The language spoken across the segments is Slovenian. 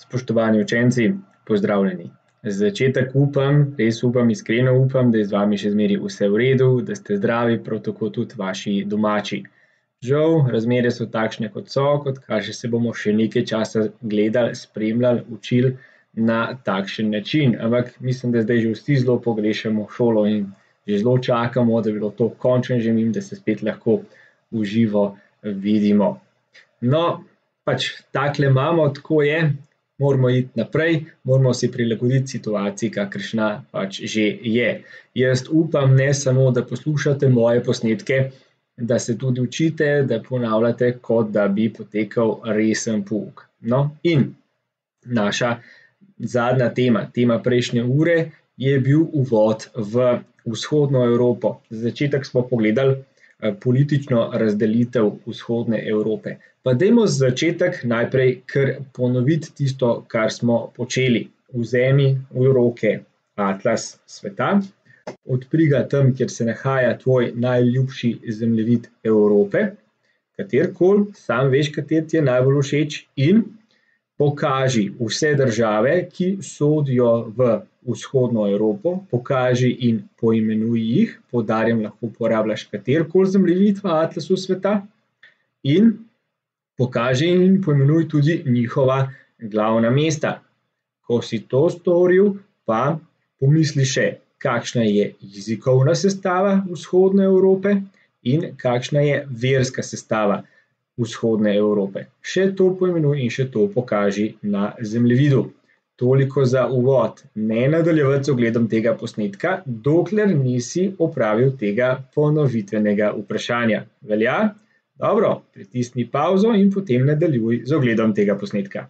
Spoštovani učenci, pozdravljeni. Za začetek upam, res upam, iskreno upam, da je z vami še zmeraj vse v redu, da ste zdravi, prav tako tudi vaši domači. Žal, razmere so takšne, kot so, kot kaže, se bomo še nekaj časa gledali, spremljali, učili na takšen način. Ampak mislim, da zdaj že vsi zelo pogrešamo šolo in že zelo čakamo, da bi bilo to končen že mimo, da se spet lahko v živo vidimo. No, pač takle imamo, tako je. Moramo iti naprej, moramo se prilagoditi situaciji, kakršna pač že je. Jaz upam, ne samo, da poslušate moje posnetke, da se tudi učite, da ponavljate, kot da bi potekal resen pouk. No, in naša zadnja tema prejšnje ure je bil uvod v vzhodno Evropo. Za začetek smo pogledali politično razdelitev vzhodne Evrope. Pa dajmo za začetek najprej kar ponoviti tisto, kar smo počeli. Vzemi v roke atlas sveta, odpri ga tam, kjer se nahaja tvoj najljubši zemljevid Evrope, katerikoli, sam veš, kateri ti je najbolj všeč, in pokaži vse države, ki sodijo v vzhodno Evropo, pokaži in poimenuj jih, poudarjam, lahko uporabljaš katerikoli zemljevid v atlasu sveta, in pokaži in poimenuj tudi njihova glavna mesta. Ko si to storil, pa pomisli še, kakšna je jezikovna sestava vzhodne Evrope in kakšna je verska sestava vzhodne Evrope. Še to poimenuj in še to pokaži na zemljevidu. Toliko za uvod. Ne nadaljevati z ogledom tega posnetka, dokler nisi opravil tega ponovitvenega vprašanja. Velja? Dobro, pritisni pavzo in potem nadaljuj z ogledom tega posnetka.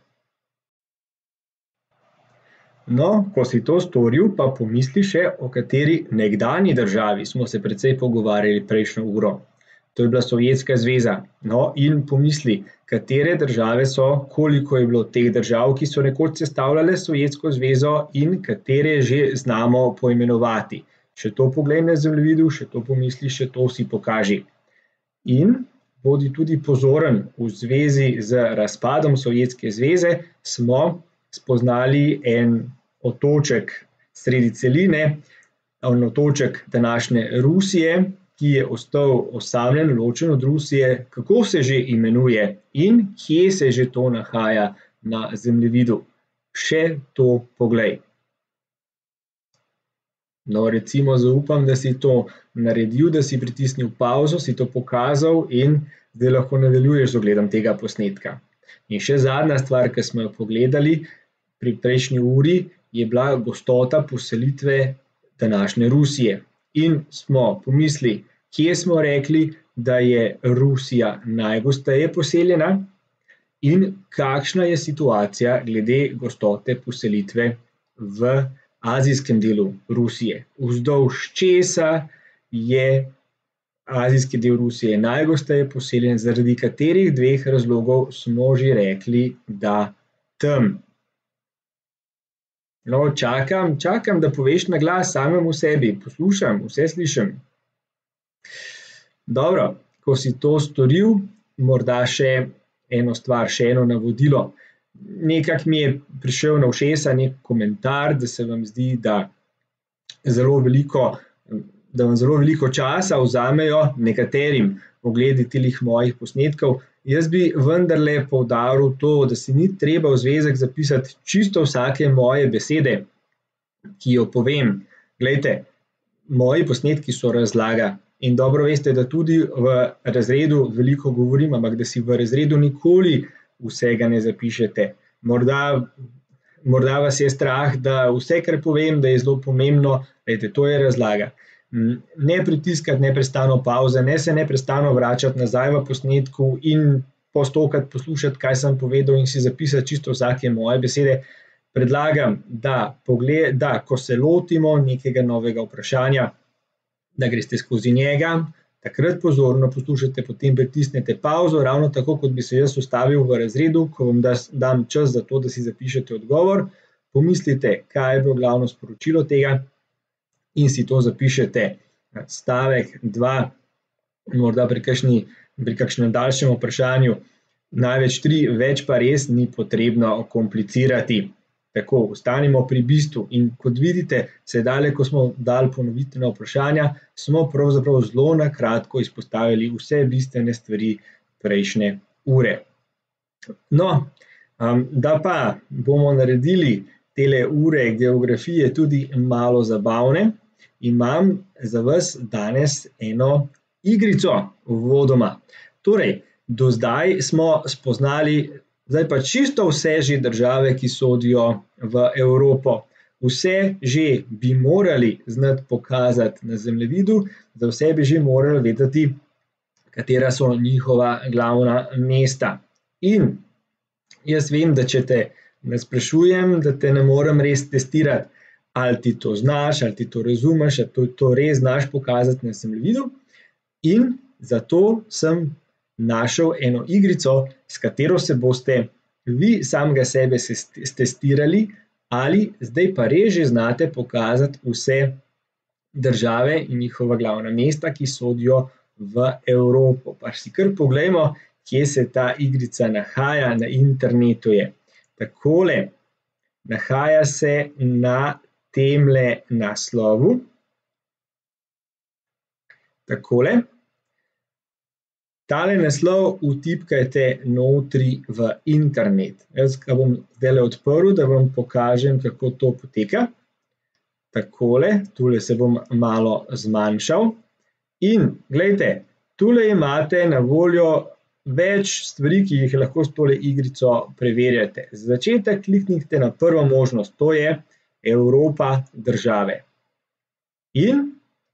No, ko si to storil, pa pomisli še, o kateri nekdanji državi smo se precej pogovarjali prejšnjo uro. To je bila Sovjetska zveza. No, in pomisli, katere države so, koliko je bilo teh držav, ki so nekoč sestavljale Sovjetsko zvezo in katere že znamo poimenovati. Še to poglej na zemljevidu, še to pomisli, še to si pokaži. In bodi tudi pozoren, v zvezi z razpadom Sovjetske zveze smo spoznali en otoček sredi celine, en otoček današnje Rusije, ki je ostal osamljen, ločen od Rusije. Kako se že imenuje in kje se že to nahaja na zemljevidu? Še to poglej. No, recimo zaupam, da si to naredil, da si pritisnil pavzo, si to pokazal in zdaj lahko nadaljuješ z ogledom tega posnetka. In še zadnja stvar, ki smo jo pogledali pri prejšnji uri, je bila gostota poselitve današnje Rusije. In smo pomisli, kje smo rekli, da je Rusija najgosteje poseljena in kakšna je situacija glede gostote poselitve v azijskem delu Rusije. Vzdolž česa je azijski del Rusije najgosteje poseljen, zaradi katerih dveh razlogov smo že rekli, da tam. No, čakam, da poveš na glas samemu sebi. Poslušam, vse slišim. Dobro, ko si to storil, morda še eno stvar, še eno navodilo. Nekako mi je prišel na ušesa nek komentar, da se vam zdi, da vam zelo veliko časa vzamejo nekaterim ogledi teh mojih posnetkov. Jaz bi vendarle poudaril to, da si ni treba v zvezek zapisati čisto vsake moje besede, ki jo povem. Glejte, moji posnetki so razlaga. In dobro veste, da tudi v razredu veliko govorim, ampak da si v razredu nikoli vsega ne zapišete. Morda vas je strah, da vse, kar povem, da je zelo pomembno, glejte, to je razlaga. Ne pritiskati neprestano pavze, ne se neprestano vračati nazaj v posnetku in postokati, poslušati, kaj sem povedal in si zapisati čisto vsake moje besede. Predlagam, da ko se lotimo nekega novega vprašanja, da greste skozi njega, takrat pozorno poslušate, potem pritisnete pavzo, ravno tako, kot bi se jaz ustavil v razredu, ko vam dam čas za to, da si zapišete odgovor, pomislite, kaj je bilo glavno sporočilo tega in si to zapišete. Stavek 2, morda pri kakšnem daljšem vprašanju, največ 3, več pa res ni potrebno komplicirati. Tako, ostanimo pri bistvu in kot vidite, sedaj, ko smo dali ponovitvena vprašanja, smo pravzaprav zelo na kratko izpostavili vse bistvene stvari prejšnje ure. No, da pa bomo naredili tele ure geografije tudi malo zabavne, imam za vas danes eno igrico uvodoma. Torej, do zdaj smo spoznali zdaj pa čisto vse že države, ki sodijo v Evropo. Vse že bi morali znati pokazati na zemljevidu, za vse bi že morali vedeti, katera so njihova glavna mesta. In jaz vem, da če te ne sprašujem, da te ne morem res testirati, ali ti to znaš, ali ti to razumeš, ali to res znaš pokazati na zemljevidu. In zato sem našel eno igrico, s katero se boste vi samega sebe testirali, ali zdaj pa res že znate pokazati vse države in njihova glavna mesta, ki sodijo v Evropo. Pa si kar poglejmo, kje se ta igrica nahaja, na internetu je. Takole, nahaja se na temle naslovu. Takole. Tale naslov vtipkajte notri v internet. Jaz ga bom zdajle odprl, da vam pokažem, kako to poteka. Takole, tule se bom malo zmanjšal. In, glejte, tule imate na voljo več stvari, ki jih lahko s tole igrico preverjate. Za začetek kliknite na prvo možnost, to je Evropa države. In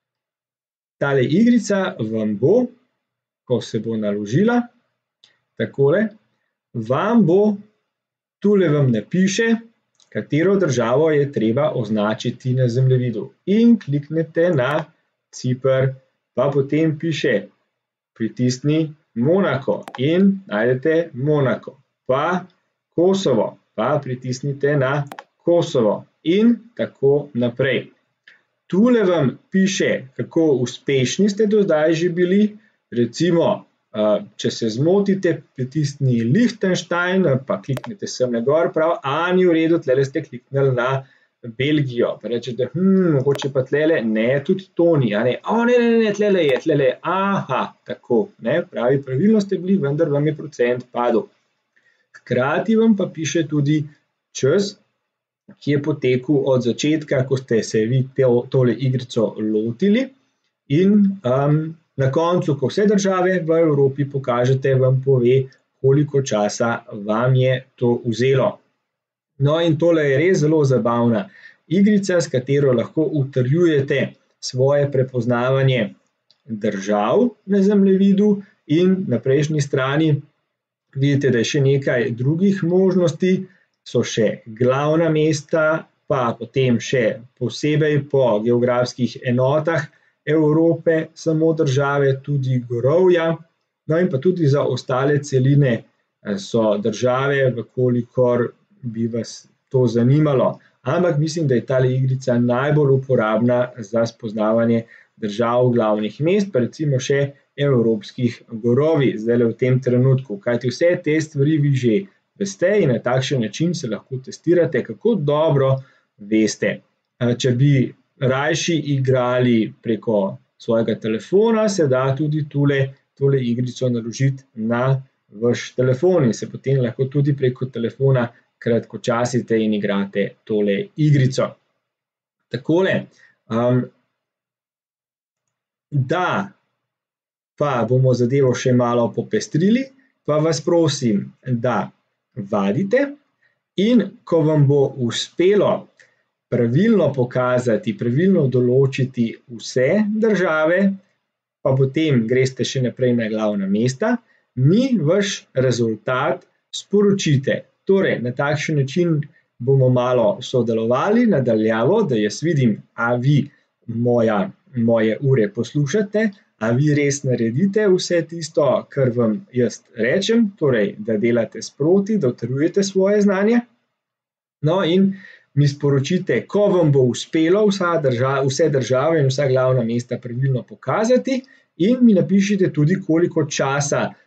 tale igrica vam bo, ko se bo naložila, takole, vam bo, tule vam napiše, katero državo je treba označiti na zemljevidu. In kliknete na Ciper, pa potem piše, pritisni Monako in najdete Monako, pa Kosovo, pa pritisnite na Kosovo in tako naprej. Tule vam piše, kako uspešni ste do zdaj že bili. Recimo, če se zmotite, pritisni Liechtenstein, pa kliknite sem na gor, prav, ni v redu, tlele ste kliknili na Belgijo. Pa rečete, mogoče pa tlele, ne, tudi to ni, ne, tlele je, aha, tako, ne, pravi, pravilno ste bili, vendar vam je procent padel. Hkrati vam pa piše tudi čas, ki je potekel od začetka, ko ste se vi tole igrico lotili in na koncu, ko vse države v Evropi pokažete, vam pove, koliko časa vam je to vzelo. No, in tole je res zelo zabavna igrica, s katero lahko utrjujete svoje prepoznavanje držav na zemljevidu in na prejšnji strani vidite, da je še nekaj drugih možnosti, so še glavna mesta, pa potem še posebej po geografskih enotah Evrope, samo države, tudi gorovja, no in pa tudi za ostale celine so države, vkolikor bi vas to zanimalo. Ampak mislim, da je tale igrica najbolj uporabna za spoznavanje držav glavnih mest, pa recimo še evropskih gorovij, zdajle v tem trenutku, kajti vse te stvari vi že veste in na takšen način se lahko testirate, kako dobro veste. Če bi rajši igrali preko svojega telefona, se da tudi tole igrico naložiti na vaš telefon in se potem lahko tudi preko telefona kratkočasite in igrate tole igrico. Takole, da pa bomo zadevo še malo popestrili, pa vas prosim, da vadite in ko vam bo uspelo pravilno pokazati, pravilno določiti vse države, pa potem greste še naprej na glavna mesta, mi vaš rezultat sporočite. Torej, na takšen način bomo malo sodelovali nadaljavo, da jaz vidim, a vi moje ure poslušate, a vi res naredite vse tisto, kar vam jaz rečem, torej, da delate sproti, da utrjujete svoje znanje. No in mi sporočite, ko vam bo uspelo vse države in vsa glavna mesta pravilno pokazati in mi napišite tudi, koliko časa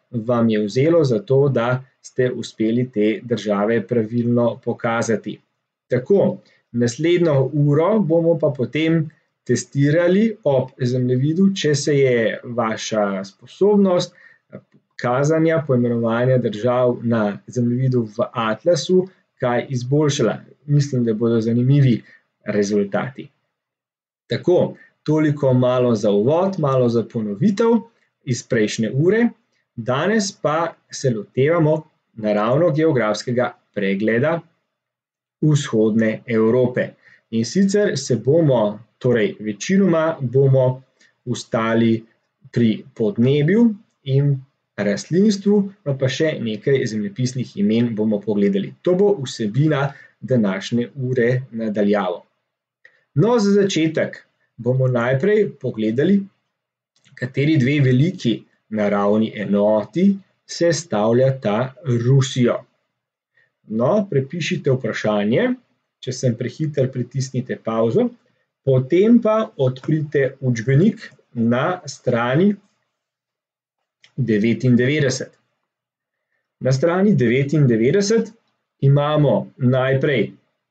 vam je vzelo za to, da ste uspeli te države pravilno pokazati. Tako, naslednjo uro bomo pa potem testirali ob zemljevidu, če se je vaša sposobnost kazanja, poimenovanja držav na zemljevidu v atlasu kaj izboljšala. Mislim, da bodo zanimivi rezultati. Tako, toliko malo za uvod, malo za ponovitev iz prejšnje ure. Danes pa se lotevamo naravno-geografskega pregleda vzhodne Evrope. In sicer se bomo, torej večinoma bomo ustali pri podnebju in rastlinstvu, pa še nekaj zemljepisnih imen bomo pogledali. To bo vsebina današnje ure nadaljavo. No, za začetek bomo najprej pogledali, kateri dve veliki naravni enoti sestavljata Rusijo. No, prepišite vprašanje, če sem prehiter, pritisnite pavzo, potem pa odprite učbenik na strani 99. Na strani 99 imamo najprej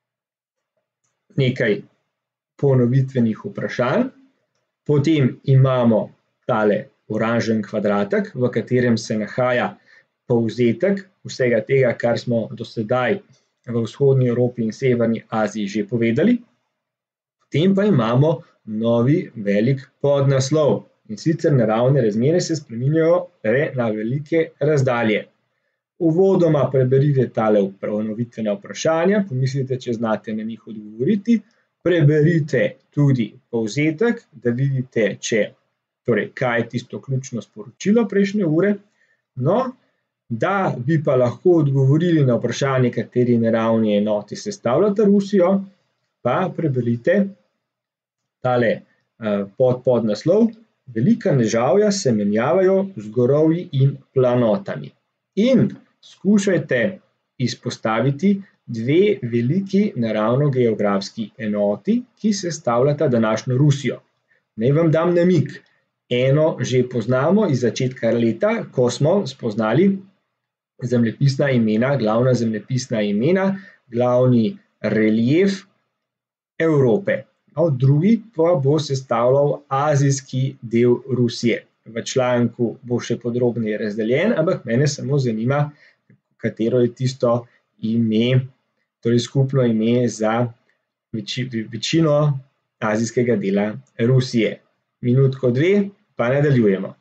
nekaj ponovitvenih vprašanj, potem imamo tale oranžen kvadratek, v katerem se nahaja povzetek vsega tega, kar smo do sedaj v vzhodni Evropi in severni Aziji že povedali. Potem pa imamo novi velik podnaslov. In sicer naravne razmere se spreminjajo na velike razdalje. Uvodoma preberite tale ponovitvena vprašanja, pomislite, če znate na njih odgovoriti. Preberite tudi povzetek, da vidite, kaj je tisto ključno sporočilo prejšnje ure. No, da bi pa lahko odgovorili na vprašanje, kateri naravni enoti sestavljata Rusijo, pa preberite tale podnaslov. Velika nežavja se menjavajo z gorovji in planotami. In skušajte izpostaviti dve veliki naravno-geografski enoti, ki sestavljata današnjo Rusijo. Naj vam dam namig. Eno že poznamo iz začetka leta, ko smo spoznali zemljepisna imena, glavna zemljepisna imena, glavni relief Evrope. Drugi pa bo sestavljal azijski del Rusije. V članku bo še podrobneje razdeljen, ampak mene samo zanima, katero je tisto ime, torej skupno ime za večino azijskega dela Rusije. Minutko, dve, pa nadaljujemo.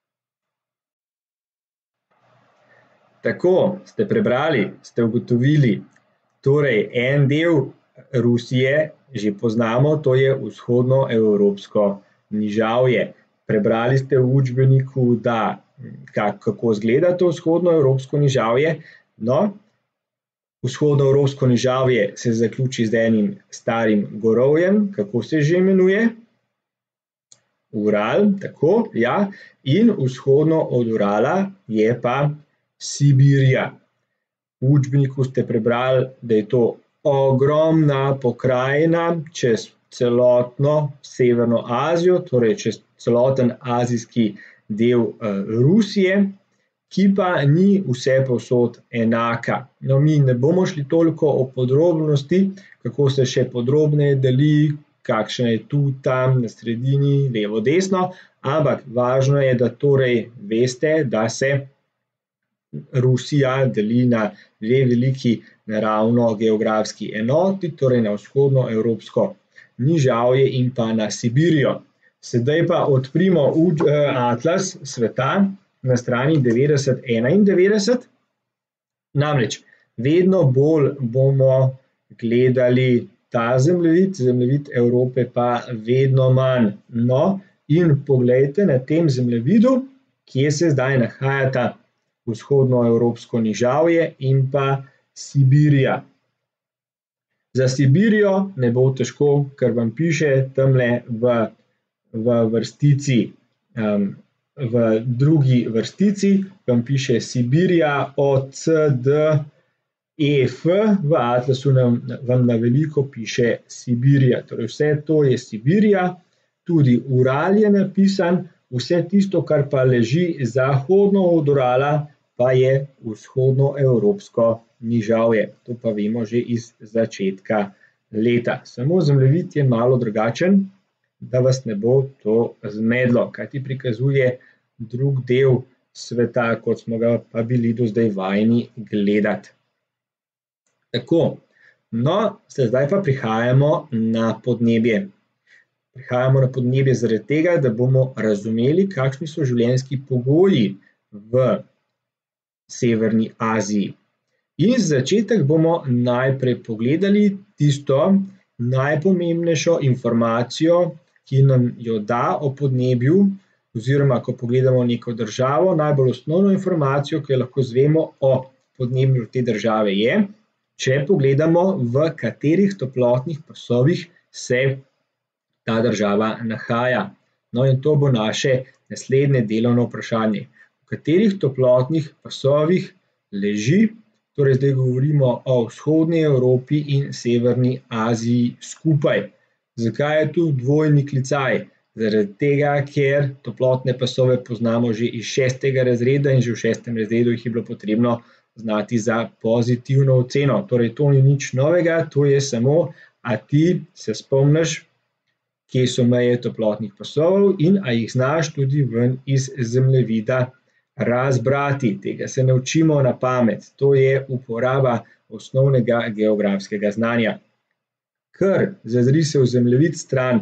Tako, ste prebrali, ste ugotovili, torej en del Rusije že poznamo, to je vzhodnoevropsko nižavje. Prebrali ste v učbeniku, da kako izgleda to vzhodnoevropsko nižavje. No, vzhodnoevropsko nižavje se zaključi z enim starim gorovjem, kako se že imenuje? Ural, tako, ja. In vzhodno od Urala je pa Sibirija. V učbeniku ste prebrali, da je to ogromna pokrajina čez celotno Severno Azijo, torej čez celoten azijski del Rusije, ki pa ni vsepovsod enaka. No, mi ne bomo šli toliko o podrobnosti, kako se še podrobneje deli, kakšna je tu, tam, na sredini, levo, desno, ampak važno je, da torej veste, da se Rusija deli na dve veliki naravno-geografski enoti, torej na vzhodnoevropsko nižavje in pa na Sibirijo. Sedaj pa odprimo atlas sveta na strani 90-91. Namreč, vedno bolj bomo gledali ta zemljevid, zemljevid Evrope pa vedno manj. No, in poglejte na tem zemljevidu, kje se zdaj nahajata vzhodnoevropsko nižavje in pa Sibirija. Za Sibirijo ne bo težko, ker vam piše tamle v vrstici, v drugi vrstici, vam piše Sibirija od C, D, E, F, v atlasu vam na veliko piše Sibirija. Torej vse to je Sibirija, tudi Ural je napisan, vse tisto, kar pa leži zahodno od Urala, pa je vzhodnoevropsko nižavje. To pa vemo že iz začetka leta. Samo zemljevid je malo drugačen, da vas ne bo to zmedlo, kajti prikazuje drug del sveta, kot smo ga pa bili do zdaj vajeni gledati. Tako, no, zdaj pa prihajamo na podnebje. Prihajamo na podnebje zaradi tega, da bomo razumeli, kakšni so življenjski pogoji v Severni Aziji. In za začetek bomo najprej pogledali tisto najpomembnejšo informacijo, ki nam jo da o podnebju, oziroma ko pogledamo neko državo, najbolj osnovno informacijo, ki jo lahko izvemo o podnebju te države je, če pogledamo, v katerih toplotnih pasovih se ta država nahaja. No, in to bo naše naslednje delovno vprašanje. V katerih toplotnih pasovih leži, torej zdaj govorimo o vzhodni Evropi in Severni Aziji skupaj. Zakaj je tu dvojni klicaj? Zaradi tega, ker toplotne pasove poznamo že iz 6. razreda in že v 6. razredu jih je bilo potrebno znati za pozitivno oceno. Torej, to ni nič novega, to je samo, a ti se spomniš, kje so meje toplotnih pasov in a jih znaš tudi ven iz zemljevida razbrati. Tega se ne učimo na pamet, to je uporaba osnovnega geografskega znanja. Ker zazri se v zemljevid stran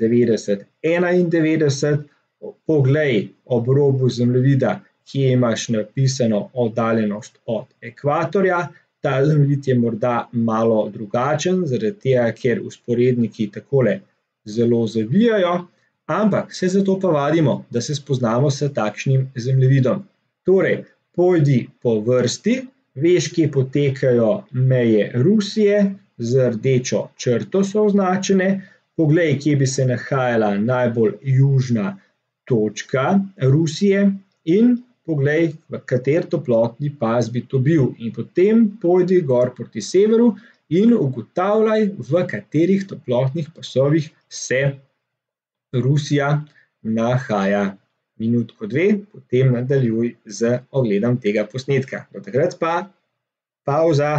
90-91, poglej ob robu zemljevida, kje imaš napisano oddaljenost od ekvatorja. Ta zemljevid je morda malo drugačen, zaradi tega, ker vzporedniki takole zelo zavijajo, ampak se zato pa vadimo, da se spoznamo s takšnim zemljevidom. Torej, pojdi po vrsti, veš, kje potekajo meje Rusije, z rdečo črto so označene, poglej, kje bi se nahajala najbolj južna točka Rusije in poglej, v kater toplotni pas bi to bil. In potem pojdi gor proti severu in ugotavljaj, v katerih toplotnih pasovih se Rusija nahaja. Minutko, dve, potem nadaljuj z ogledom tega posnetka. Do takrat pa pavza.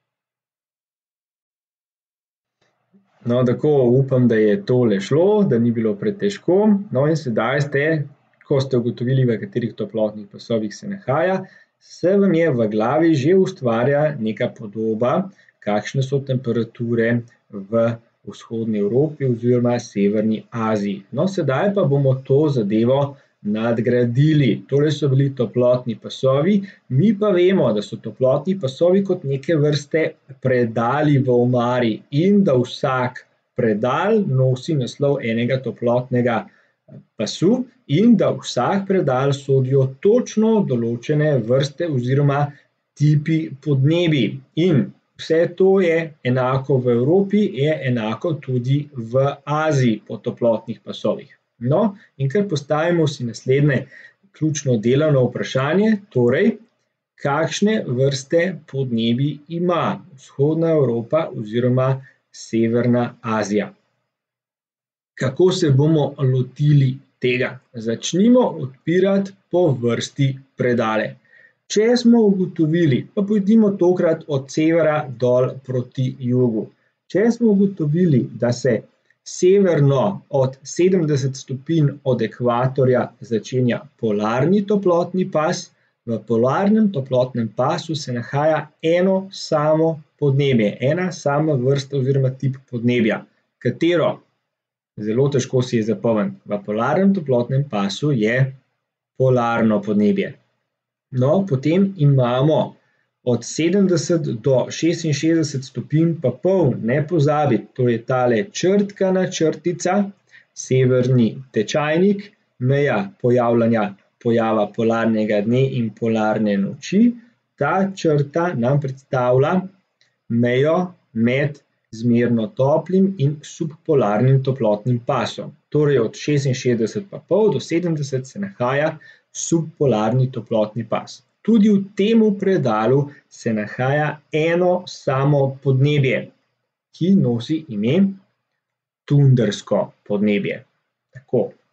No, tako, upam, da je tole šlo, da ni bilo pretežko. No, in sedaj ste, ko ste ugotovili, v katerih toplotnih pasovih se nahaja, se vam je v glavi že ustvarja neka podoba, kakšne so temperature v vzhodni Evropi oziroma Severni Aziji. No, sedaj pa bomo to zadevo nadgradili. Tole so bili toplotni pasovi, mi pa vemo, da so toplotni pasovi kot neke vrste predali v omari in da vsak predal nosi naslov enega toplotnega pasu in da vsak predal sodijo točno določene vrste oziroma tipi podnebij. In vse to je enako v Evropi, je enako tudi v Aziji po toplotnih pasovih. No, in kar postavimo si naslednje ključno delovno vprašanje, torej, kakšne vrste podnebij ima vzhodna Evropa oziroma Severna Azija. Kako se bomo lotili tega? Začnimo odpirati po vrsti predale. Če smo ugotovili, pa pojdimo tokrat od severa dol proti jugu. Če smo ugotovili, da se severno od 70 stopinj od ekvatorja začenja polarni toplotni pas, v polarnem toplotnem pasu se nahaja eno samo podnebje, ena sama vrsta oziroma tip podnebja. Katero? Zelo težko si je zapomniti. V polarnem toplotnem pasu je polarno podnebje. No, potem imamo od 70 do 66 stopinj pa pol, ne pozabiti, to je tale črtkana črtica, severni tečajnik, meja pojava polarnega dne in polarne noči. Ta črta nam predstavlja mejo med zmerno toplim in subpolarnim toplotnim pasom. Torej od 66 pa pol do 70 se nahaja subpolarni toplotni pas. Tudi v temu predalu se nahaja eno samo podnebje, ki nosi ime tundrsko podnebje. Tako,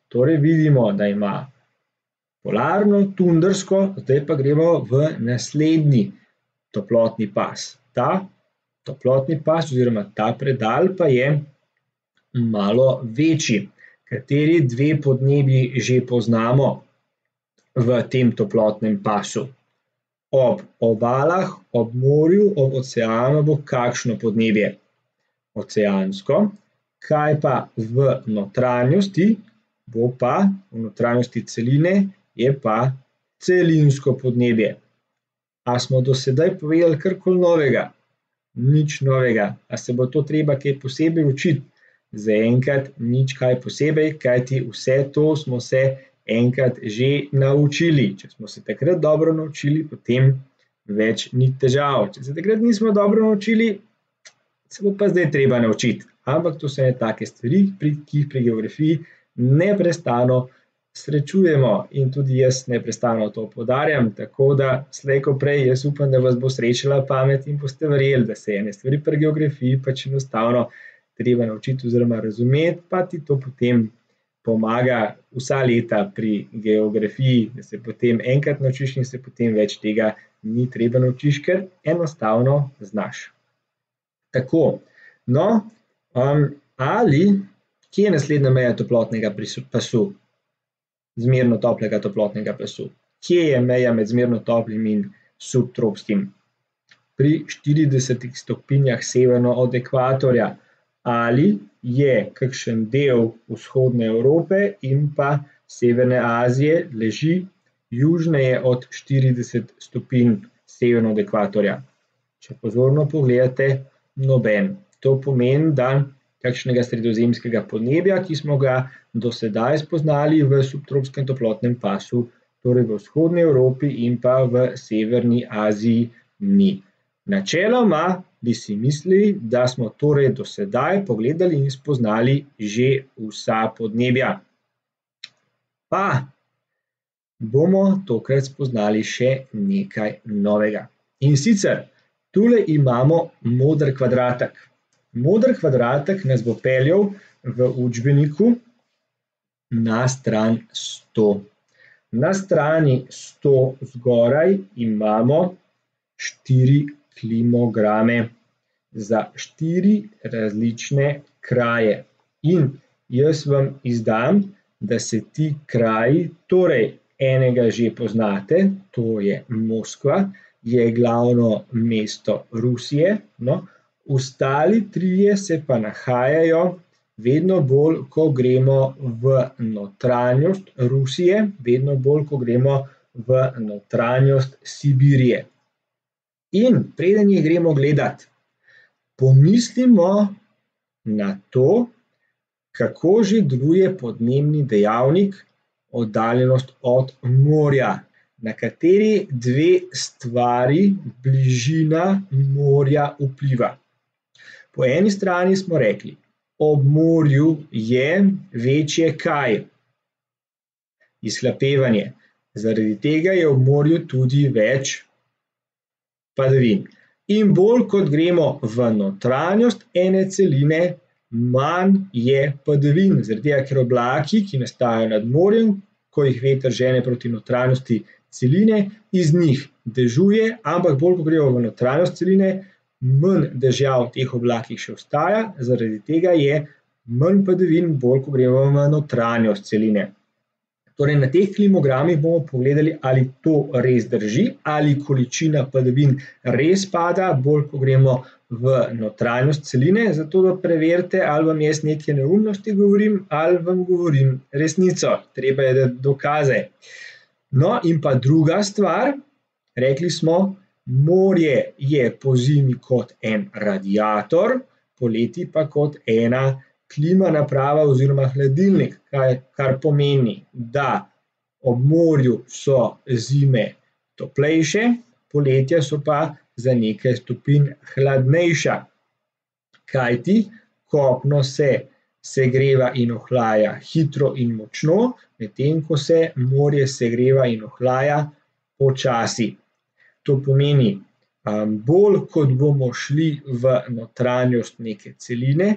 Torej vidimo, da ima polarno, tundrsko, zdaj pa gremo v naslednji toplotni pas. Ta toplotni pas oziroma ta predal pa je malo večji. Kateri dve podnebji že poznamo v tem toplotnem pasu? Ob obalah, ob morju, ob oceanu bo kakšno podnebje? Oceansko. Kaj pa v notranjosti? Bo pa v notranjosti celine je pa celinsko podnebje. A smo do sedaj povedali karkoli novega? Nič novega. A se bo to treba kaj posebej učiti? Zaenkrat nič kaj posebej, kajti vse to smo se enkrat že naučili. Če smo se takrat dobro naučili, potem več ni težav. Če se takrat nismo dobro naučili, se bo pa zdaj treba naučiti. Ampak to so ene take stvari, ki jih pri geografiji neprestano srečujemo in tudi jaz neprestano to poudarjam, tako da slej ko prej jaz upam, da vas bo srečala pamet in boste verjeli, da se ene stvari pri geografiji pač enostavno treba naučiti oziroma razumeti, pa ti to potem pomaga vsa leta pri geografiji, da se potem enkrat naučiš in se potem več tega ni treba naučiš, ker enostavno znaš. Tako, no, ali kje je naslednja meja toplotnega pasu? Zmerno toplega toplotnega pasu. Kje je meja med zmerno toplim in subtropskim? Pri 40 stopinjah severno od ekvatorja. Ali je kakšen del vzhodne Evrope in pa severne Azije leži južneje od 40 stopinj severno od ekvatorja? Če pozorno pogledate, noben. To pomeni, da kakšnega sredozemskega podnebja, ki smo ga do sedaj spoznali v subtropskem toplotnem pasu, torej v vzhodni Evropi in pa v severni Aziji ni. Načeloma bi si mislili, da smo torej do sedaj pogledali in spoznali že vsa podnebja. Pa bomo tokrat spoznali še nekaj novega. In sicer, tule imamo moder kvadratek. Moder kvadratek nas bo peljal v učbeniku na stran 100. Na strani 100 zgoraj imamo 4 klimograme za 4 različne kraje. In jaz vam izdam, da se ti kraji, torej enega že poznate, to je Moskva, je glavno mesto Rusije, no, ostali trije se pa nahajajo vedno bolj, ko gremo v notranjost Rusije, vedno bolj, ko gremo v notranjost Sibirije. In preden jih gremo gledat, pomislimo na to, kako že deluje podnebni dejavnik oddaljenost od morja, na kateri dve stvari bližina morja vpliva. Po eni strani smo rekli, ob morju je večje kaj? Izhlapevanje. Zaradi tega je ob morju tudi več padavin. In bolj kot gremo v notranjost ene celine, manj je padavin, zaradi tega, ker oblaki, ki nastajajo nad morjem, ko jih veter žene proti notranjosti celine, iz njih dežuje, ampak bolj, ko gremo v notranjost celine, manj dežja v teh oblakih še ostaja, zaradi tega je manj padavin, bolj, ko gremo v notranjost celine. Torej, na teh klimogramih bomo pogledali, ali to res drži, ali količina padavin res pada, bolj, ko gremo v notranjost celine, zato da preverite, ali vam jaz neke neumnosti govorim, ali vam govorim resnico. Treba je dati dokaze. No, in pa druga stvar, rekli smo, morje je pozimi kot en radiator, poleti pa kot ena klima naprava oziroma hladilnik, kar pomeni, da ob morju so zime toplejše, poletja so pa za nekaj stopinj hladnejša. Kajti kopno se segreva in ohlaja hitro in močno, medtem ko se morje segreva in ohlaja počasi. To pomeni, bolj kot bomo šli v notranjost neke celine,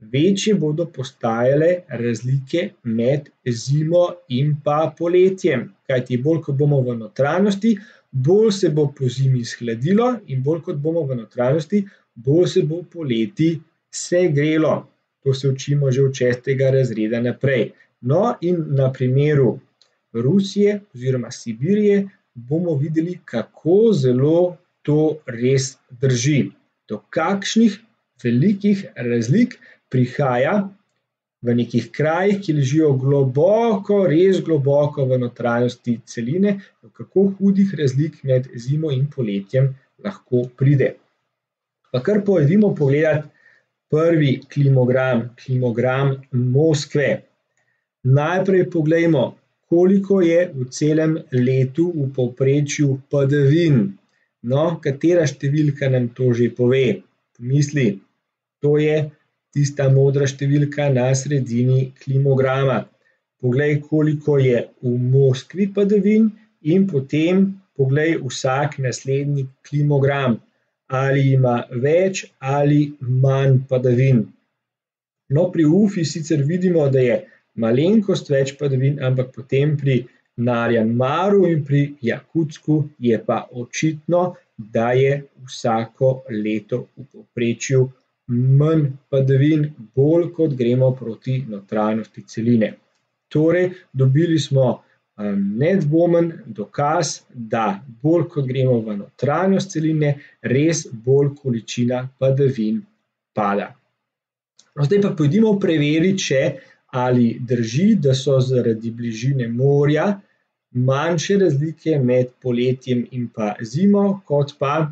večje bodo postajale razlike med zimo in pa poletjem. Kajti bolj, ko bomo v notranjosti, bolj se bo pozimi shladilo in bolj, kot bomo v notranjosti, bolj se bo poleti segrelo. To se učimo že od 6. razreda naprej. No, in na primeru Rusije oziroma Sibirije bomo videli, kako zelo to res drži. Do kakšnih velikih razlik prihaja v nekih krajih, ki ležijo globoko, res globoko v notranjosti celine, do kako hudih razlik med zimo in poletjem lahko pride. Pa kar pojdimo pogledati prvi klimogram Moskve. Najprej poglejmo, koliko je v celem letu v povprečju padavin. No, katera številka nam to že pove? Pomisli, to je tista modra številka na sredini klimograma. Poglej, koliko je v Moskvi padavin in potem poglej vsak naslednji klimogram. Ali ima več ali manj padavin. No, pri Ufi sicer vidimo, da je malenkost več padavin, ampak potem pri Narjan-Maru in pri Jakutsku je pa očitno, da je vsako leto v povprečju manj padavin, bolj kot gremo proti notranjosti celine. Torej, dobili smo nedvomen dokaz, da bolj kot gremo v notranjost celine, res bolj količina padavin pada. No, zdaj pa pojdimo preveriti še, ali drži, da so zaradi bližine morja manjše razlike med poletjem in pa zimo, kot pa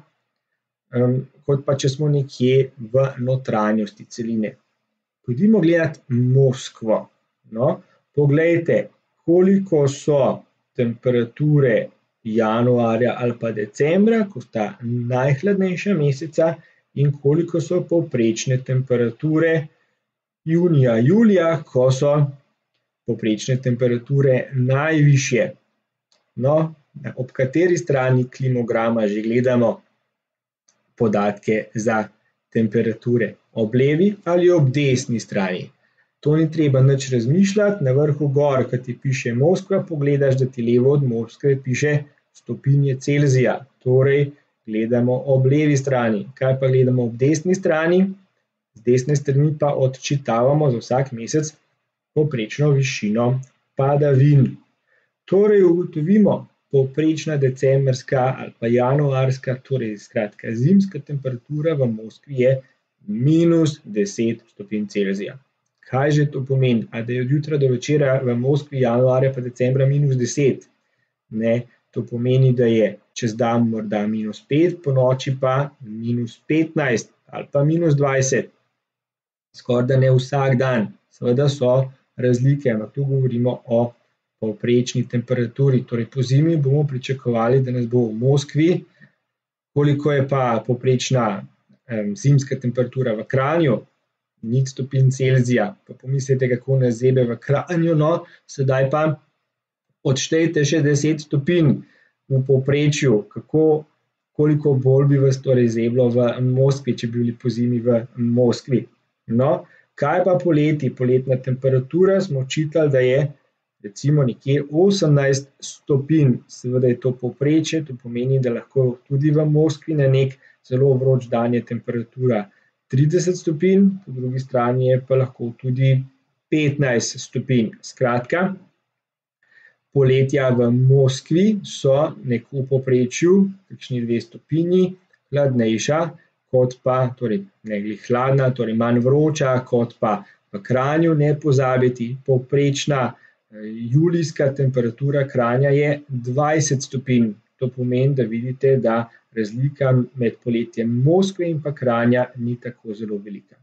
če smo nekje v notranjosti celine. Pojdimo gledati Moskvo. No, poglejte, koliko so temperature januarja ali pa decembra, ko sta najhladnejša meseca, in koliko so povprečne temperature junija, julija, ko so povprečne temperature najvišje. No, ob kateri strani klimograma že gledamo podatke za temperature? Ob levi ali ob desni strani? To ni treba nič razmišljati, na vrhu gor, ko ti piše Moskva, pogledaš, da ti levo od Moskve piše stopinje Celzija. Torej, gledamo ob levi strani. Kaj pa gledamo ob desni strani? Z desne strani pa odčitavamo za vsak mesec povprečno višino padavin. Torej, ugotovimo, povprečna decembrska ali pa januarska, torej skratka zimska temperatura v Moskvi je -10 stopinj Celzija. Kaj že to pomeni? A da je od jutra do večera v Moskvi januarja pa decembra -10? Ne, to pomeni, da je čez dan morda -5, po noči pa -15 ali pa -20. Skorajda ne vsak dan. Seveda so razlike, ampak tu govorimo o povprečni temperaturi. Torej, pozimi bomo pričakovali, da nas bo v Moskvi. Koliko je pa povprečna zimska temperatura v Kranju? 0 stopinj Celzija. Pa pomislite, kako nas zebe v Kranju, no, sedaj pa odštejte še 10 stopinj v povprečju, koliko bolj bi vas torej zeblo v Moskvi, če bi bili pozimi v Moskvi. No, kaj pa poleti? Poletna temperatura smo čitali, da je recimo nekje 18 stopinj. Seveda je to povprečje, to pomeni, da lahko tudi v Moskvi na nek zelo vroč dan je temperatura 30 stopinj, po drugi strani je pa lahko tudi 15 stopinj. Skratka, poletja v Moskvi so v povprečju kakšni 2 stopinji hladnejša, kot pa, torej ne glih hladna, torej manj vroča, kot pa v Kranju. Ne pozabiti, povprečna julijska temperatura Kranja je 20 stopinj. To pomeni, da vidite, da razlika med poletjem Moskve in pa Kranja ni tako zelo velika.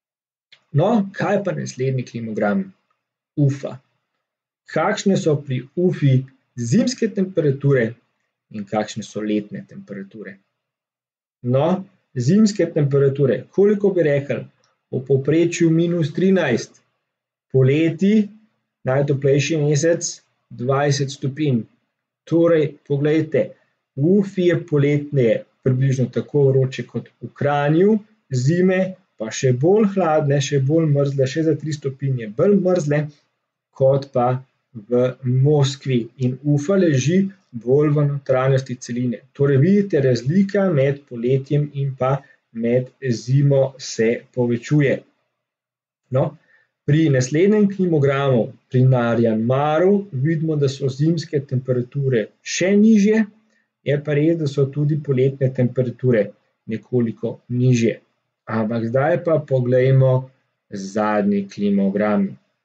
No, kaj pa naslednji klimogram? Ufa. Kakšne so pri Ufi zimske temperature in kakšne so letne temperature? No, zimske temperature, koliko bi rekli? V povprečju -13, poleti, najtoplejši mesec, 20 stopinj. Torej, poglejte, v Ufi je poletne približno tako vroče kot v Kranju, zime pa še bolj hladne, še bolj mrzle, še za 3 stopinje bolj mrzle, kot pa v Moskvi. In Ufa leži bolj v notranjosti celine. Torej vidite, razlika med poletjem in pa med zimo se povečuje. No, pri naslednjem klimogramu, pri Narjan-Maru, vidimo, da so zimske temperature še nižje, je pa res, da so tudi poletne temperature nekoliko nižje. Ampak zdaj pa poglejmo zadnji klimogram.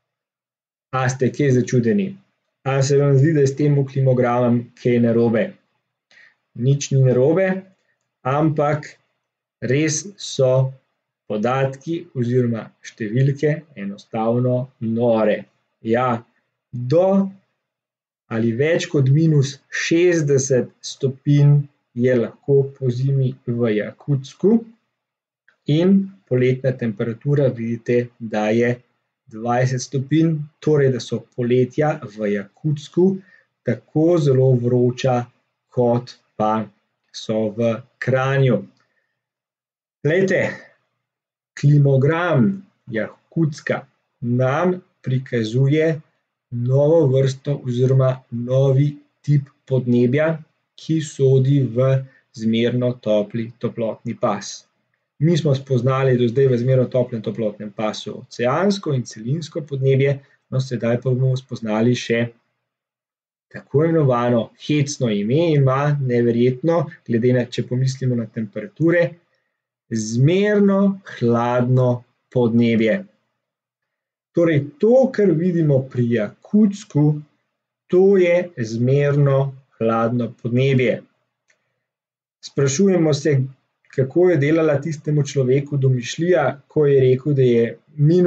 A ste kaj začudeni? A se vam zdi, da je s tem klimogramom kaj narobe? Nič ni narobe, ampak res so podatki oziroma številke enostavno nore. Ja, do ali več kot -60 stopinj je lahko pozimi v Jakutsku in poletna temperatura vidite, da je 20 stopinj, torej da so poletja v Jakutsku tako zelo vroča, kot pa so v Kranju. Glejte, klimogram Jakutska nam prikazuje novo vrsto oziroma novi tip podnebja, ki sodi v zmerno topli toplotni pas. Mi smo spoznali do zdaj v zmerno toplem toplotnem pasu oceansko in celinsko podnebje, no sedaj pa bomo spoznali še tako imenovano hecno ime, ima neverjetno, glede na, če pomislimo na temperature, zmerno hladno podnebje. Torej, to, kar vidimo pri Jakutsku, to je zmerno hladno podnebje. Sprašujemo se, kako je delala tistemu človeku domišljija, ko je rekel, da je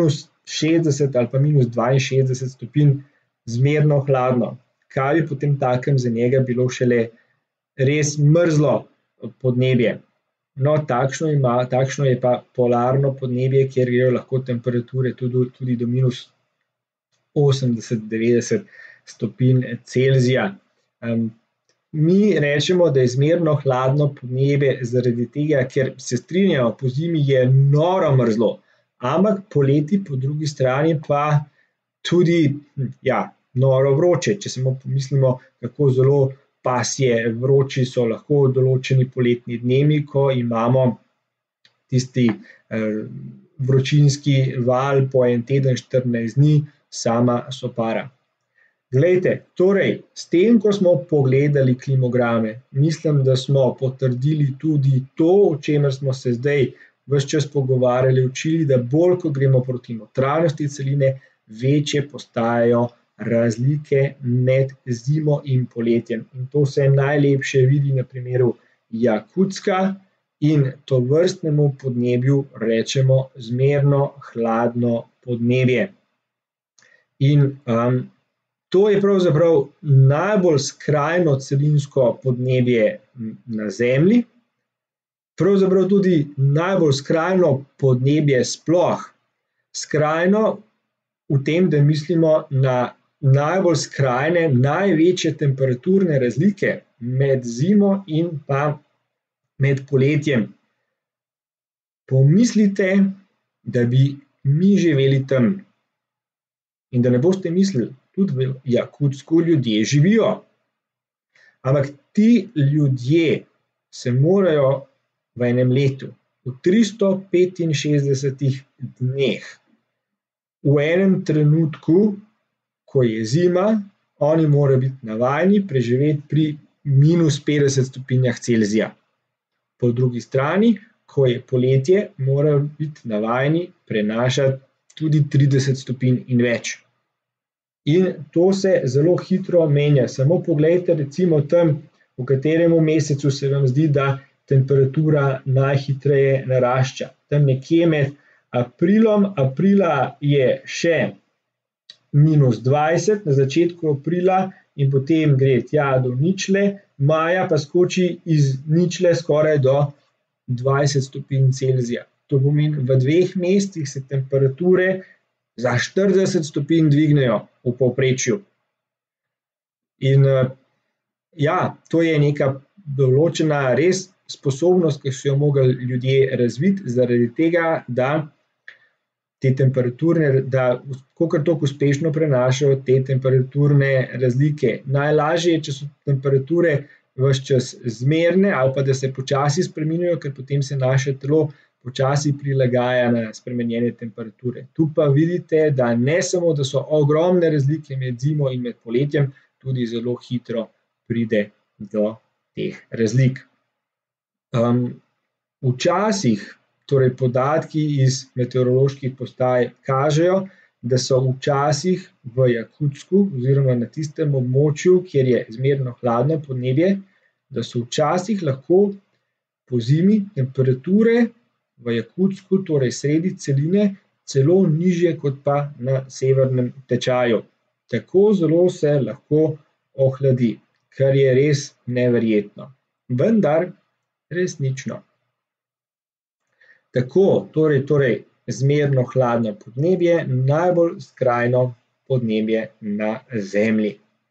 -60 ali pa -62 stopinj zmerno hladno. Kaj bi potem takem za njega bilo šele res mrzlo podnebje? No, takšno je pa polarno podnebje, kjer grejo lahko temperature tudi do -80–90 stopinj Celzija. Mi rečemo, da je zmerno hladno podnebje zaradi tega, ker se strinjamo, pozimi je noro mrzlo, ampak poleti po drugi strani pa tudi noro vroče. Če samo pomislimo, kako zelo pasje vroči so lahko določeni poletni dnevi, ko imamo tisti vročinski val po en teden, 14 dni, sama sopara. Glejte, torej, s tem, ko smo pogledali klimograme, mislim, da smo potrdili tudi to, o čemer smo se zdaj ves čas pogovarjali, učili, da bolj, ko gremo proti notranjosti celine, večje postajajo razlike med zimo in poletjem. In to se najlepše vidi na primeru Jakutska in tovrstnemu podnebju rečemo zmerno hladno podnebje. In to je pravzaprav najbolj skrajno celinsko podnebje na Zemlji, pravzaprav tudi najbolj skrajno podnebje sploh. Skrajno v tem, da mislimo na najbolj skrajne, največje temperaturne razlike med zimo in pa med poletjem. Pomislite, da bi mi živeli tam. In da ne boste mislili, tudi v Jakutsku ljudje živijo. Ampak ti ljudje se morajo v enem letu, v 365 dneh, v enem trenutku, ko je zima, oni morajo biti navajeni preživeti pri -50 stopinjah Celzija. Po drugi strani, ko je poletje, morajo biti navajeni prenašati tudi 30 stopinj in več. In to se zelo hitro menja. Samo poglejte recimo tam, v katerem mesecu se vam zdi, da temperatura najhitreje narašča. Tam nekje med aprila je še -20 na začetku aprila in potem gre tja do ničle, maja pa skoči iz ničle skoraj do 20 stopinj Celzija. To pomeni, v 2 mesecih se temperature za 40 stopinj dvignejo v povprečju. In to je neka določena res sposobnost, ki so jo mogli ljudje razviti, zaradi tega, da te temperaturne, da kolikor toliko uspešno prenašajo te temperaturne razlike. Najlažje je, če so temperature ves čas zmerne ali pa da se počasi spreminjajo, ker potem se naše telo počasi prilagaja na spremenjene temperature. Tu pa vidite, da ne samo, da so ogromne razlike med zimo in med poletjem, tudi zelo hitro pride do teh razlik. Včasih, torej podatki iz meteoroloških postaj kažejo, da so včasih v Jakutsku oziroma na tistem območju, kjer je zmerno hladno podnebje, da so včasih lahko pozimi temperature v Jakutsku, torej sredi celine, celo nižje kot pa na severnem tečaju. Tako zelo se lahko ohladi, kar je res neverjetno, vendar resnično. Tako, torej zmerno hladno podnebje, najbolj skrajno podnebje na Zemlji.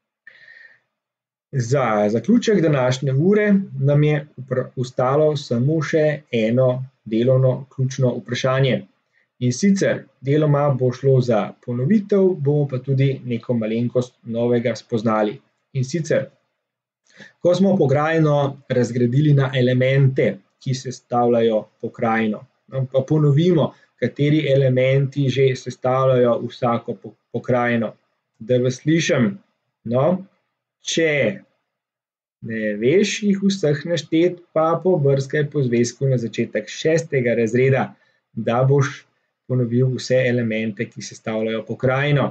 Za zaključek današnje ure nam je ostalo samo še eno delovno ključno vprašanje. In sicer deloma bo šlo za ponovitev, bomo pa tudi neko malenkost novega spoznali. In sicer, ko smo pokrajino razgradili na elemente, ki sestavljajo pokrajino, pa ponovimo, kateri elementi že sestavljajo vsako pokrajino. Da vas slišim, če ne veš jih vseh naštet, pa pobrskaj po zvezku na začetek 6. razreda, da boš ponovil vse elemente, ki sestavljajo pokrajino.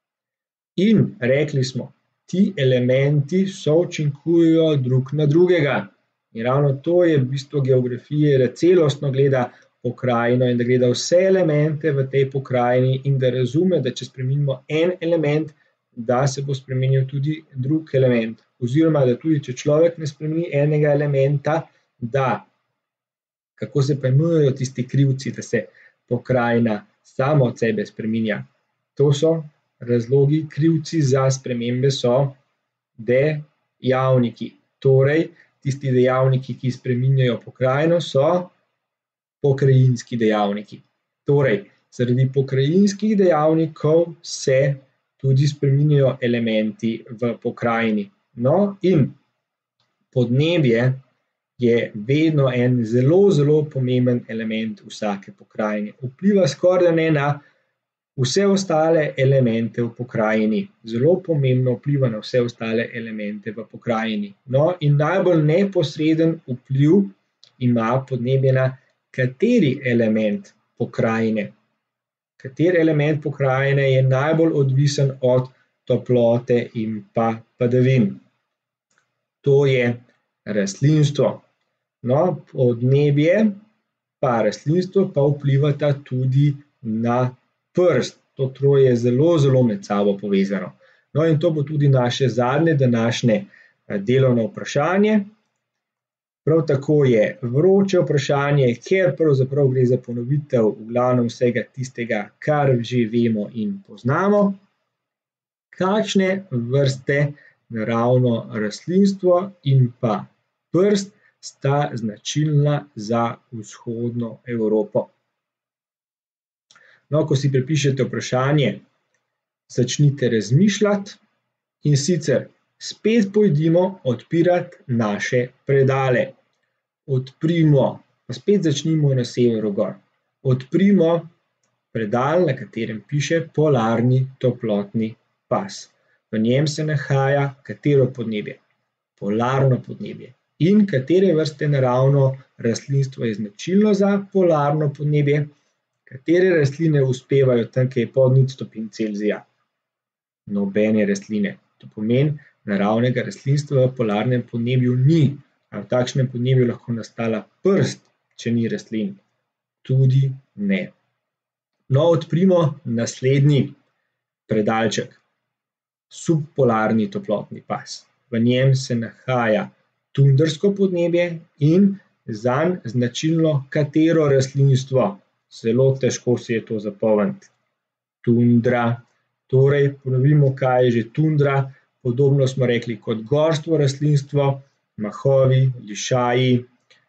In rekli smo, ti elementi součinkujejo drug na drugega. In ravno to je bistvo geografije, da celostno gleda pokrajino in da gleda vse elemente v tej pokrajini in da razume, da če spremenimo en element, da se bo spremenil tudi drug element. Oziroma, da tudi če človek ne spremeni enega elementa, da, kako se pa imenujejo tisti krivci, da se pokrajina sama od sebe spreminja. To so razlogi, krivci za spremembe so dejavniki. Torej, tisti dejavniki, ki spreminjajo pokrajino, so pokrajinski dejavniki. Torej, zaradi pokrajinskih dejavnikov se tudi spreminjajo elementi v pokrajini. In podnebje je vedno en zelo, zelo pomemben element vsake pokrajine. Vpliva skoraj na vse ostale elemente v pokrajini. Zelo pomembno vpliva na vse ostale elemente v pokrajini. In najbolj neposreden vpliv ima podnebje na kateri element pokrajine. Kateri element pokrajine je najbolj odvisen od toplote in pa padavin. To je rastlinstvo. Podnebje pa rastlinstvo pa vplivata tudi na prst. To troje je zelo, zelo med sabo povezano. In to bo tudi naše zadnje današnje delovno vprašanje. Prav tako je vroče vprašanje, ker pravzaprav gre za ponovitev v glavnem vsega tistega, kar že vemo in poznamo. Kakšne vrste naravno rastlinstvo in pa prst sta značilna za vzhodno Evropo? Ko si prepišete vprašanje, začnite razmišljati in sicer spet pojdimo odpirati naše predale. Odprimo, pa spet začnimo na severu gor. Odprimo predal, na katerem piše polarni toplotni pas. V njem se nahaja katero podnebje? Polarno podnebje. In katere vrste naravno rastlinstvo je značilno za polarno podnebje? Katere rastline uspevajo tam, kjer je pod 0 stopinj Celzija? Nobene rastline. To pomeni, naravnega rastlinstva v polarnem podnebju ni. A v takšnem podnebju lahko nastala prst, če ni rastlin? Tudi ne. Odprimo naslednji predalček. Subpolarni toplotni pas. V njem se nahaja tundrsko podnebje in zanj značilno katero rastlinstvo? Zelo težko si je to zapomniti. Tundra. Torej, ponovimo, kaj je že tundra. Podobno smo rekli kot gorstvo rastlinstvo, mahovi, lišaji,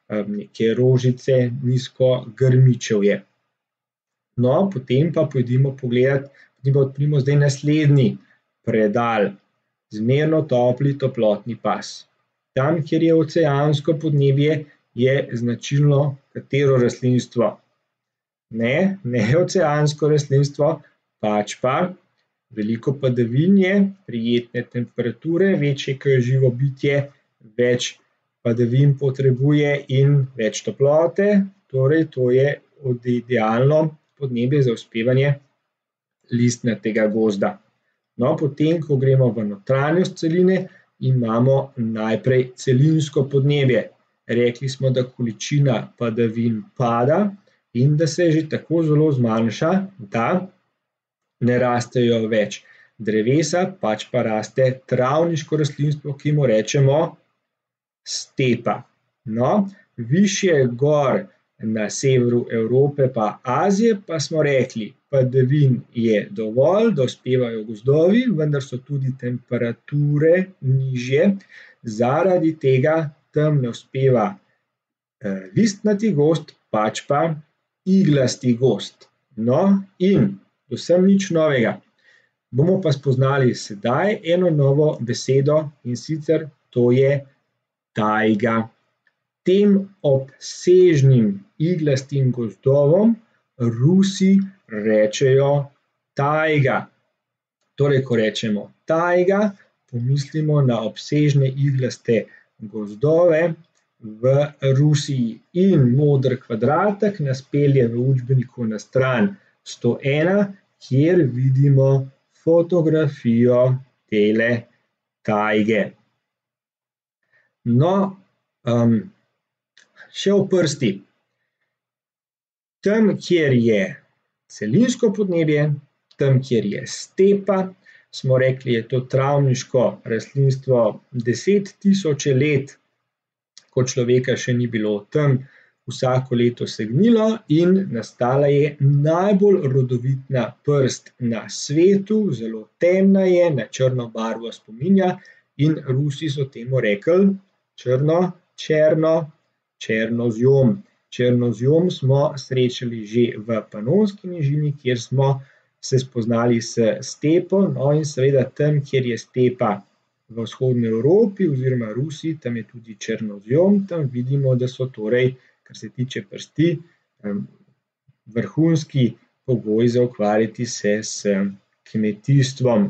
neke rožice, nizko grmičevje. No, potem pa pojdimo pogledat, potem pa odprimo zdaj naslednji predal, zmerno topli toplotni pas. Tam, kjer je oceansko podnebje, je značilno katero rastlinstvo? Ne oceansko rastlinstvo, pač pa veliko padavin je, prijetne temperature, večje, ko je živo bitje, več padavin potrebuje in več toplote, torej to je idealno podnebje za uspevanje listnatega gozda. No, potem, ko gremo v notranjost celine, imamo najprej celinsko podnebje. Rekli smo, da količina padavin pada in da se že tako zelo zmanjša, da ne rastejo več drevesa, pač pa raste travniško rastlinstvo, ki mu rečemo stepa. No, višje gor na severu Evrope pa Azije pa smo rekli, padavin je dovolj, da uspevajo gozdovi, vendar so tudi temperature nižje, zaradi tega tam ne uspeva listnati gozd, pač pa iglasti gozd. No, in vsem nič novega. Bomo pa spoznali sedaj eno novo besedo, in sicer to je tajga. Tem obsežnim iglastim gozdovom Rusi rečejo tajga. Torej, ko rečemo tajga, pomislimo na obsežne iglaste gozdove v Rusiji. In moder kvadratek nas pelje v učbeniku na stran 101, kjer vidimo fotografijo tele tajge. No, še v prsti. Tam, kjer je celinsko podnebje, tam, kjer je stepa, smo rekli, je to travniško rastlinstvo 10 tisoče let, ko človeka še ni bilo, tam vsako leto se gnilo in nastala je najbolj rodovitna prst na svetu, zelo temna je, na črno barvo spominja in Rusi so temu rekli černozjom. Černozjom smo srečali že v Panonski nižini, kjer smo se spoznali s stepo, no in seveda tam, kjer je stepa v vzhodni Evropi oziroma Rusiji, tam je tudi černozjom, tam vidimo, da so torej, kar se tiče prsti, vrhunski pogoj za ukvarjati se s kmetijstvom.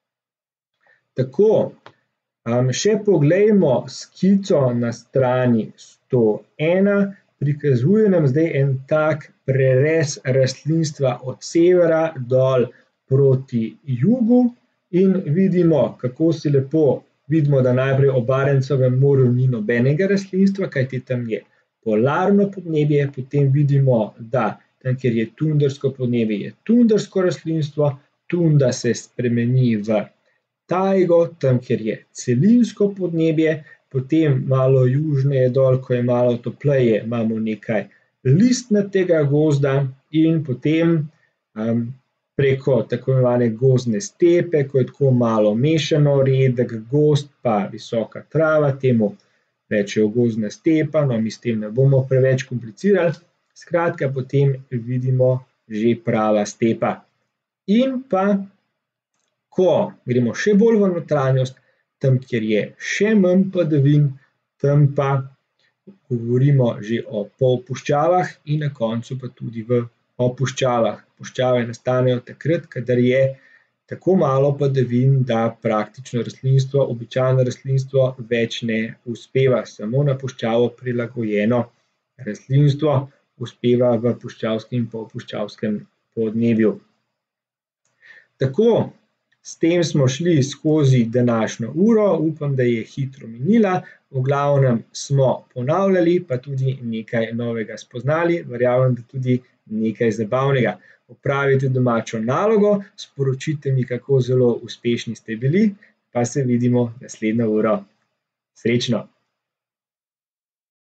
Tako, še poglejmo skico na strani 101, prikazuje nam zdaj en tak prerez rastlinstva od severa dol proti jugu in vidimo, kako si lepo vidimo, da najprej ob Barentsovem morju ni nobenega rastlinstva, kajti tam je polarno podnebje, potem vidimo, da tam, kjer je tundrsko podnebje, je tundrsko rastlinstvo, tunda se spremeni v tajgo, tam, kjer je celinsko podnebje, potem malo južneje dol, ko je malo topleje, imamo nekaj listnatega gozda in potem preko tako imenovane gozdne stepe, ko je tako malo mešano, redek gozd pa visoka trava, temu rečejo gozdna stepa, no mi s tem ne bomo preveč komplicirali, skratka potem vidimo že prava stepa. In pa, ko gremo še bolj v notranjost, tam, kjer je še manj padavin, tam pa govorimo že o polpuščavah in na koncu pa tudi o puščavah. Puščave nastanejo takrat, kadar je tako malo padavin, da praktično rastlinstvo, običajno rastlinstvo več ne uspeva. Samo na puščavo prilagojeno rastlinstvo uspeva v puščavskem in polpuščavskem podnebju. Tako, s tem smo šli skozi današnjo uro, upam, da je hitro minila, v glavnem smo ponavljali, pa tudi nekaj novega spoznali, verjamem, da tudi nekaj zabavnega. Opravite domačo nalogo, sporočite mi, kako zelo uspešni ste bili, pa se vidimo naslednjo uro. Srečno!